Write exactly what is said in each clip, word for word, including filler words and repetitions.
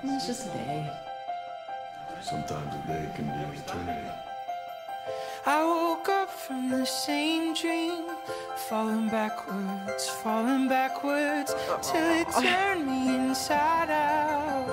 It's just a day. Sometimes a day can be an eternity. I woke up from the same dream, falling backwards, falling backwards, till it turned me inside out.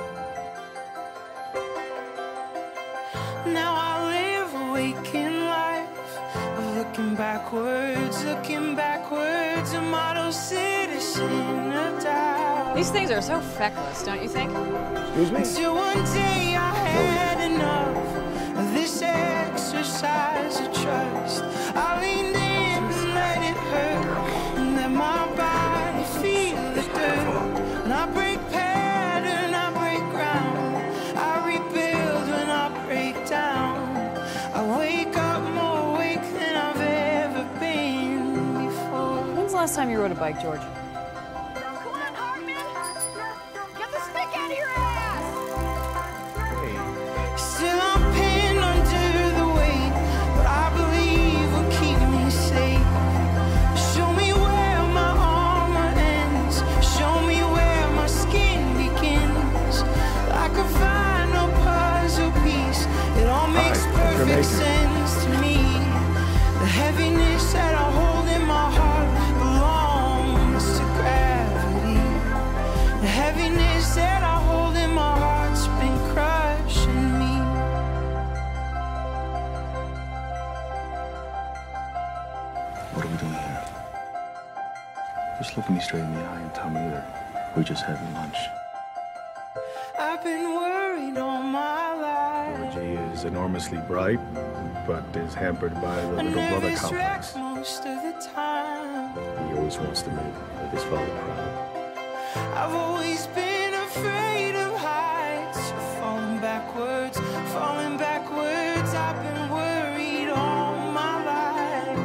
Now I live a waking life of looking backwards, looking backwards, a model citizen of doubt. These things are so feckless, don't you think? Excuse me? Till one day I had enough of this exercise of trust. I leaned in and let it hurt, and let my body feel the dirt. And I break pattern, I break ground, I rebuild when I break down. I wake up more awake than I've ever been before. When's the last time you rode a bike, George? Still I'm pinned under the weight, but I believe will keep me safe. Show me where my armor ends, show me where my skin begins. Like a final puzzle piece, it all makes perfect sense to me. The heaviness that I hold in my heart belongs to gravity. The heaviness that I hold in my heart's been crushing me. What are we doing here? Just look me straight in the eye and tell me that we're just having lunch. I've been worried all my life. Georgie is enormously bright, but is hampered by the A little brother nervous wreck complex. most of the time. He always wants to make his father proud. I've always been afraid of heights, falling backwards, falling backwards. I've been worried all my life.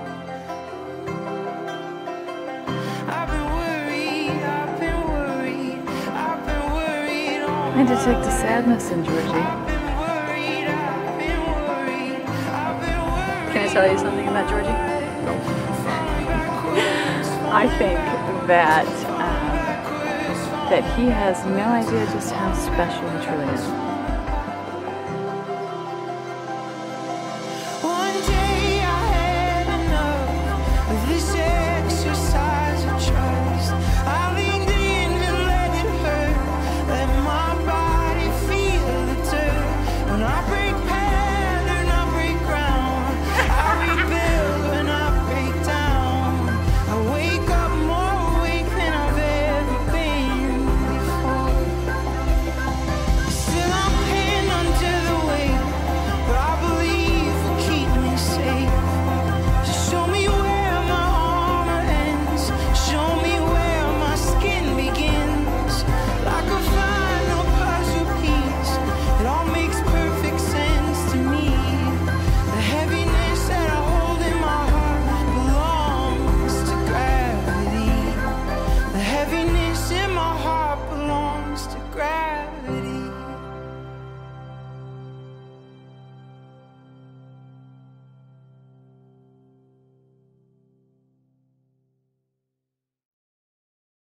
I've been worried, I've been worried, I've been worried all I my detect a life. sadness in Georgie. I've been worried, I've been worried, I've been worried. Can I tell you something about Georgie? No. Falling backwards, I think that um, that he has no idea just how special he truly is.